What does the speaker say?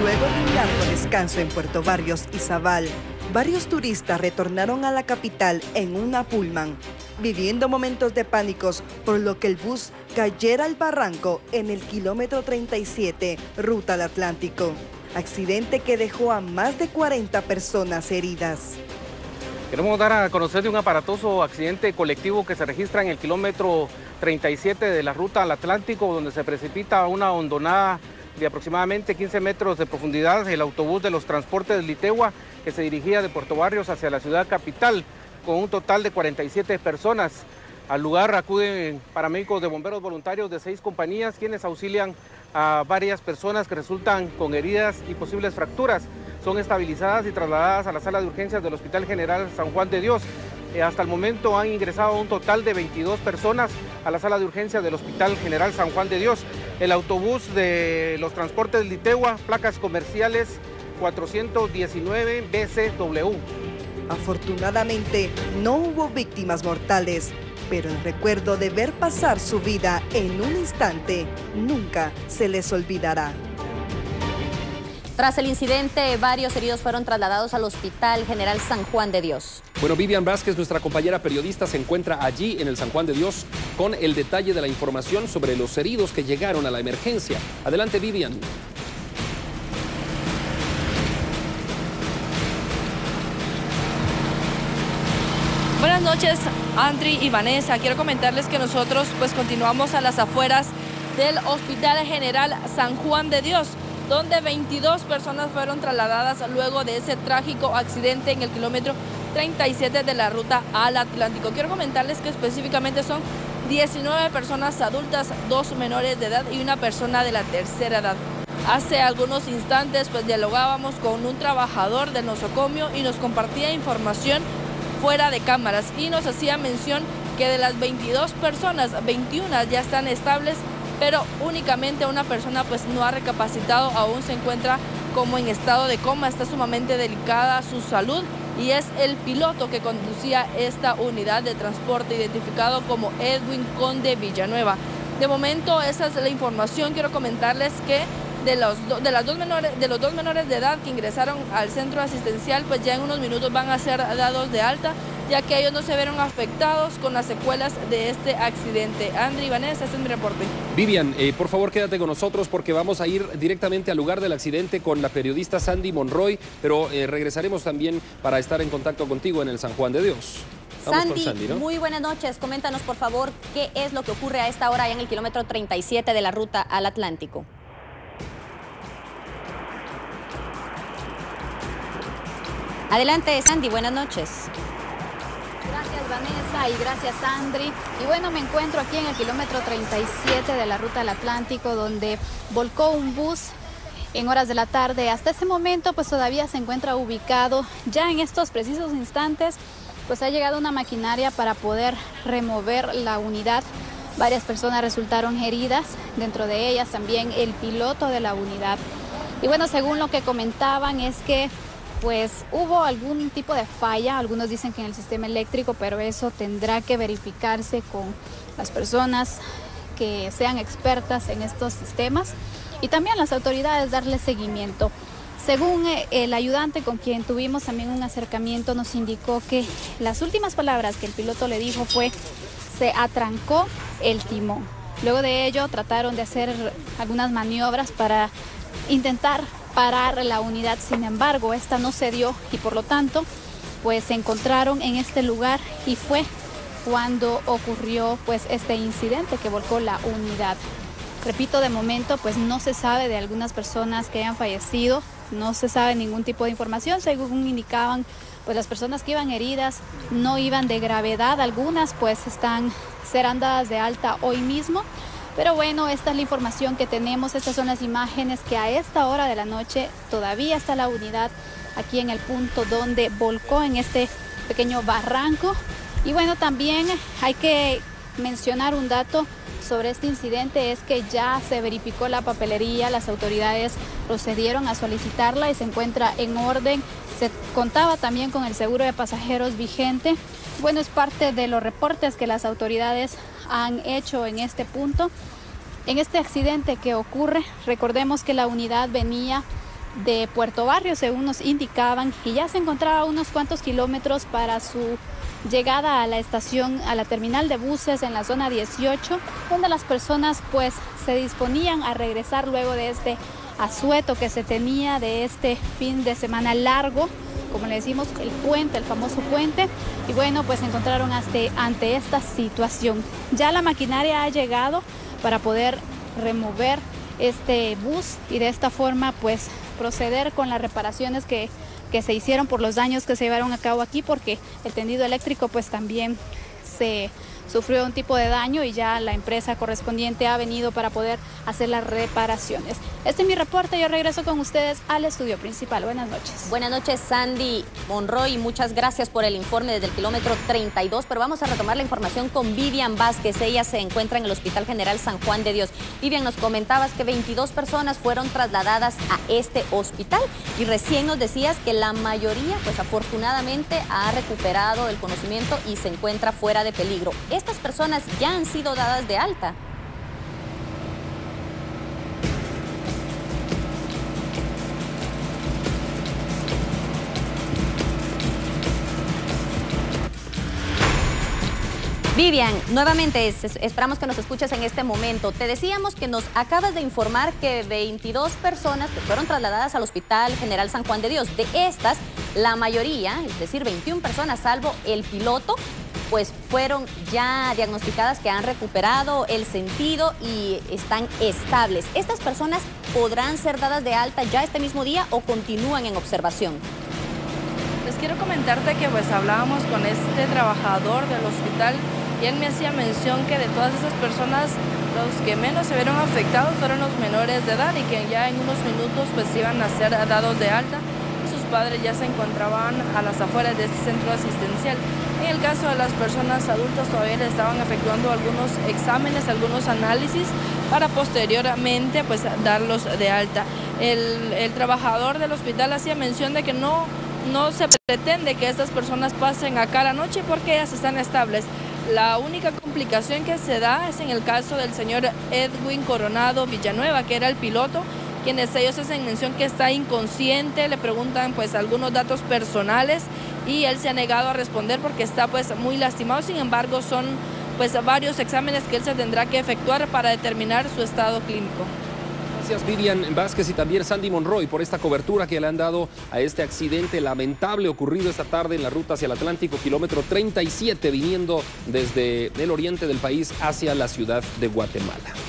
Luego de un largo descanso en Puerto Barrios y Zabal, varios turistas retornaron a la capital en una pullman, viviendo momentos de pánicos por lo que el bus cayera al barranco en el kilómetro 37, ruta al Atlántico. Accidente que dejó a más de 40 personas heridas. Queremos dar a conocer de un aparatoso accidente colectivo que se registra en el kilómetro 37 de la ruta al Atlántico, donde se precipita una hondonada de aproximadamente 15 metros de profundidad el autobús de los transportes Litegua, que se dirigía de Puerto Barrios hacia la ciudad capital, con un total de 47 personas. Al lugar acuden paramédicos de bomberos voluntarios de 6 compañías, quienes auxilian a varias personas que resultan con heridas y posibles fracturas. Son estabilizadas y trasladadas a la sala de urgencias del Hospital General San Juan de Dios. Hasta el momento han ingresado un total de 22 personas a la sala de urgencias del Hospital General San Juan de Dios. El autobús de los transportes Litegua, placas comerciales 419 BCW. Afortunadamente, no hubo víctimas mortales, pero el recuerdo de ver pasar su vida en un instante nunca se les olvidará. Tras el incidente, varios heridos fueron trasladados al Hospital General San Juan de Dios. Bueno, Vivian Vázquez, nuestra compañera periodista, se encuentra allí en el San Juan de Dios con el detalle de la información sobre los heridos que llegaron a la emergencia. Adelante, Vivian. Buenas noches, Andri y Vanessa. Quiero comentarles que nosotros continuamos a las afueras del Hospital General San Juan de Dios, donde 22 personas fueron trasladadas luego de ese trágico accidente en el kilómetro 37 de la ruta al Atlántico. Quiero comentarles que específicamente son 19 personas adultas, 2 menores de edad y una persona de la tercera edad. Hace algunos instantes dialogábamos con un trabajador del nosocomio y nos compartía información fuera de cámaras y nos hacía mención que de las 22 personas, 21 ya están estables, pero únicamente una persona no ha recapacitado, aún se encuentra como en estado de coma, está sumamente delicada su salud y es el piloto que conducía esta unidad de transporte identificado como Edwin Conde Villanueva. De momento esa es la información. Quiero comentarles que de los dos menores de edad que ingresaron al centro asistencial, ya en unos minutos van a ser dados de alta, ya que ellos no se vieron afectados con las secuelas de este accidente. Andri y Vanessa, este es mi reporte. Vivian, por favor quédate con nosotros porque vamos a ir directamente al lugar del accidente con la periodista Sandy Monroy, pero regresaremos también para estar en contacto contigo en el San Juan de Dios. Sandy, ¿no? Muy buenas noches. Coméntanos, por favor, qué es lo que ocurre a esta hora allá en el kilómetro 37 de la ruta al Atlántico. Adelante, Sandy, buenas noches. Gracias, Vanessa, y gracias, Andri. Y bueno, me encuentro aquí en el kilómetro 37 de la ruta al Atlántico, donde volcó un bus en horas de la tarde. Hasta ese momento, todavía se encuentra ubicado. Ya en estos precisos instantes, ha llegado una maquinaria para poder remover la unidad. Varias personas resultaron heridas, dentro de ellas también el piloto de la unidad. Y bueno, según lo que comentaban es que hubo algún tipo de falla, algunos dicen que en el sistema eléctrico, pero eso tendrá que verificarse con las personas que sean expertas en estos sistemas y también las autoridades darle seguimiento. Según el ayudante con quien tuvimos también un acercamiento, nos indicó que las últimas palabras que el piloto le dijo fue: se atrancó el timón. Luego de ello trataron de hacer algunas maniobras para intentar parar la unidad, sin embargo esta no se dio y por lo tanto se encontraron en este lugar y fue cuando ocurrió este incidente que volcó la unidad. Repito, de momento no se sabe de algunas personas que hayan fallecido, no se sabe ningún tipo de información. Según indicaban, las personas que iban heridas no iban de gravedad, algunas serán dadas de alta hoy mismo. Pero bueno, esta es la información que tenemos, estas son las imágenes que a esta hora de la noche todavía está la unidad aquí en el punto donde volcó en este pequeño barranco. Y bueno, también hay que mencionar un dato sobre este incidente, es que ya se verificó la papelería, las autoridades procedieron a solicitarla y se encuentra en orden. Se contaba también con el seguro de pasajeros vigente. Bueno, es parte de los reportes que las autoridades han hecho en este punto. En este accidente que ocurre, recordemos que la unidad venía de Puerto Barrio, según nos indicaban, y ya se encontraba a unos cuantos kilómetros para su llegada a la estación, a la terminal de buses en la zona 18, donde las personas pues se disponían a regresar luego de este asueto que se tenía de este fin de semana largo, como le decimos, el puente, el famoso puente, y bueno, pues se encontraron ante esta situación. Ya la maquinaria ha llegado para poder remover este bus y de esta forma pues proceder con las reparaciones que se hicieron por los daños que se llevaron a cabo aquí, porque el tendido eléctrico pues también se sufrió un tipo de daño y ya la empresa correspondiente ha venido para poder hacer las reparaciones. Este es mi reporte, yo regreso con ustedes al estudio principal. Buenas noches. Buenas noches, Sandy Monroy, muchas gracias por el informe desde el kilómetro 32, pero vamos a retomar la información con Vivian Vázquez. Ella se encuentra en el Hospital General San Juan de Dios. Vivian, nos comentabas que 22 personas fueron trasladadas a este hospital y recién nos decías que la mayoría, pues afortunadamente, ha recuperado el conocimiento y se encuentra fuera de peligro. ¿Estas personas ya han sido dadas de alta? Vivian, nuevamente esperamos que nos escuches en este momento. Te decíamos que nos acabas de informar que 22 personas que fueron trasladadas al Hospital General San Juan de Dios. De estas, la mayoría, es decir, 21 personas, salvo el piloto, pues fueron ya diagnosticadas que han recuperado el sentido y están estables. ¿Estas personas podrán ser dadas de alta ya este mismo día o continúan en observación? Les quiero comentarte que pues hablábamos con este trabajador del hospital y él me hacía mención que de todas esas personas los que menos se vieron afectados fueron los menores de edad y que ya en unos minutos pues iban a ser dados de alta y sus padres ya se encontraban a las afueras de este centro asistencial. En el caso de las personas adultas todavía le estaban efectuando algunos exámenes, algunos análisis para posteriormente pues darlos de alta. El trabajador del hospital hacía mención de que no se pretende que estas personas pasen acá la noche porque ellas están estables. La única complicación que se da es en el caso del señor Edwin Coronado Villanueva, que era el piloto, quienes ellos hacen mención que está inconsciente, le preguntan pues algunos datos personales y él se ha negado a responder porque está pues muy lastimado. Sin embargo, son pues varios exámenes que él se tendrá que efectuar para determinar su estado clínico. Gracias Vivian Vázquez y también Sandy Monroy por esta cobertura que le han dado a este accidente lamentable ocurrido esta tarde en la ruta hacia el Atlántico, kilómetro 37, viniendo desde el oriente del país hacia la ciudad de Guatemala.